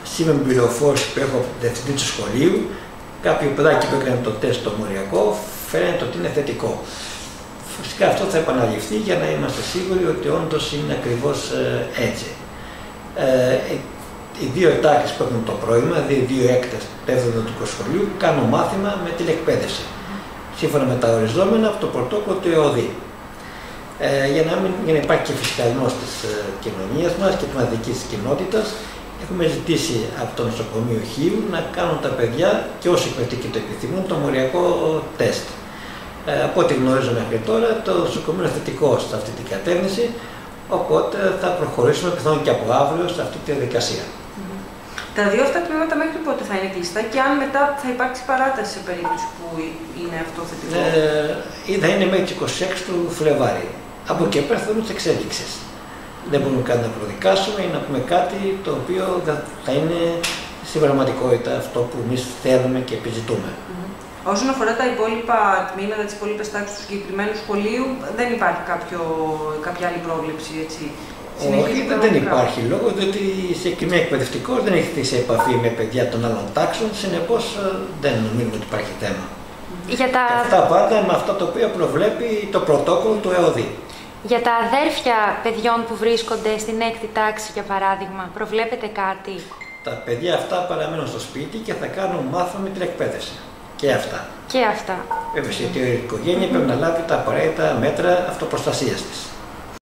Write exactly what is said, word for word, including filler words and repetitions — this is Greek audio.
Σήμερα με την πληροφόρηση που έχω από την διευθυντή του σχολείου, κάποιο παιδάκι που έκανε το τεστ στο μοριακό φαίνεται ότι είναι θετικό. Φυσικά αυτό θα επαναληφθεί για να είμαστε σίγουροι ότι όντως είναι ακριβώς έτσι. Ε, οι δύο τάξεις που έχουν το πρόβλημα, δηλαδή οι δύο έκτες του έβδομου δημοτικού σχολείου, κάνουν μάθημα με τηλεκπαίδευση. Σύμφωνα με τα οριζόμενα από το πρωτόκολλο του ΕΟΔΗ. Ε, για, να μην, για να υπάρχει και φυσικαλισμός της ε, κοινωνίας μας και της μαθητικής κοινότητας, έχουμε ζητήσει από το νοσοκομείο Χίου να κάνουν τα παιδιά και όσοι εκπαιδευτικοί το επιθυμούν το μοριακό τεστ. Ε, από ό,τι γνωρίζω μέχρι τώρα, το νοσοκομείο είναι θετικό σε αυτή την κατεύθυνση, οπότε θα προχωρήσουμε πιθανόν και από αύριο σε αυτή τη διαδικασία. Mm-hmm. Τα δύο αυτά τμήματα μέχρι πότε θα είναι κλειστά και αν μετά θα υπάρξει παράταση σε περίπτωση που είναι αυτό θετικό? Ε, θα είναι μέχρι τις είκοσι έξι του Φλεβάρι. Από εκεί πέρα θα δούμε τις εξέλιξεις. Δεν μπορούμε καν να προδικάσουμε ή να πούμε κάτι το οποίο θα είναι στην πραγματικότητα αυτό που εμείς θέλουμε και επιζητούμε. Mm-hmm. Όσον αφορά τα υπόλοιπα τμήματα, τις υπόλοιπες τάξεις του συγκεκριμένου σχολείου, δεν υπάρχει κάποιο, κάποια άλλη πρόβλεψη, έτσι? Όχι, δεν, δεν υπάρχει λόγο, διότι συγκεκριμένο εκπαιδευτικός δεν έχει έρθει σε επαφή με παιδιά των άλλων τάξεων, συνεπώς δεν νομίζουμε ότι υπάρχει θέμα. Για τα... Και αυτά πάντα με αυτά τα οποία προβλέπει το πρωτόκολλο του ΕΟΔΗ. Για τα αδέρφια παιδιών που βρίσκονται στην έκτη τάξη, για παράδειγμα, προβλέπετε κάτι? Τα παιδιά αυτά παραμένουν στο σπίτι και θα κάνουν μάθημα με την εκπαίδευση. Και αυτά. Και αυτά. Βέβαια, γιατί η οικογένεια πρέπει να λάβει τα απαραίτητα μέτρα αυτοπροστασίας της.